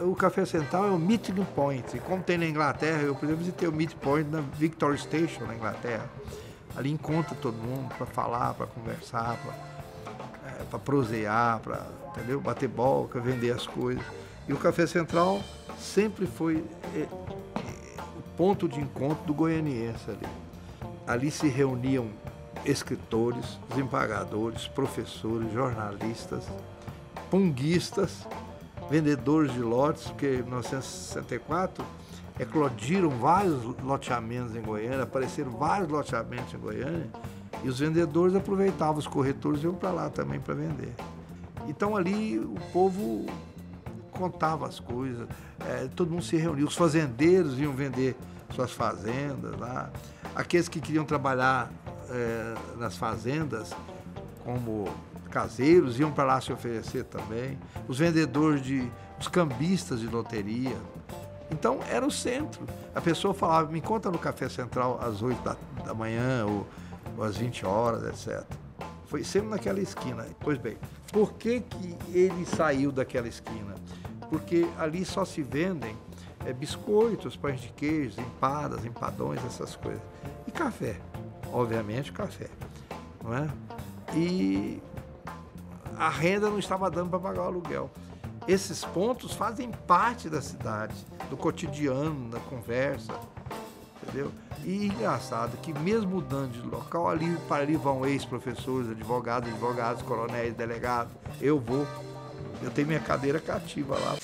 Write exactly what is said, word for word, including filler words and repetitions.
o Café Central é o meeting point. E como tem na Inglaterra, eu, por exemplo, visitei o meeting point na Victoria Station, na Inglaterra. Ali encontra todo mundo para falar, para conversar, para é, prosear, para, entendeu? Bater boca, vender as coisas. E o Café Central sempre foi é, é, o ponto de encontro do goianiense ali. Ali se reuniam escritores, desembargadores, professores, jornalistas, punguistas, vendedores de lotes, porque em mil novecentos e sessenta e quatro eclodiram vários loteamentos em Goiânia, apareceram vários loteamentos em Goiânia, e os vendedores aproveitavam, os corretores iam para lá também para vender. Então ali o povo contava as coisas, é, todo mundo se reunia, os fazendeiros iam vender suas fazendas lá, aqueles que queriam trabalhar é, nas fazendas como caseiros iam para lá se oferecer também, os vendedores de, os cambistas de loteria. Então era o centro. A pessoa falava, me conta no Café Central às oito da, da manhã ou, ou às vinte horas, etcétera. Foi sempre naquela esquina. Pois bem, por que que ele saiu daquela esquina? Porque ali só se vendem é, biscoitos, pães de queijo, empadas, empadões, essas coisas. E café, obviamente café, não é? E a renda não estava dando para pagar o aluguel. Esses pontos fazem parte da cidade, do cotidiano, da conversa, entendeu? E engraçado que mesmo mudando de local, ali para ali vão ex-professores, advogados, advogados, coronéis, delegados. Eu vou, eu tenho minha cadeira cativa lá,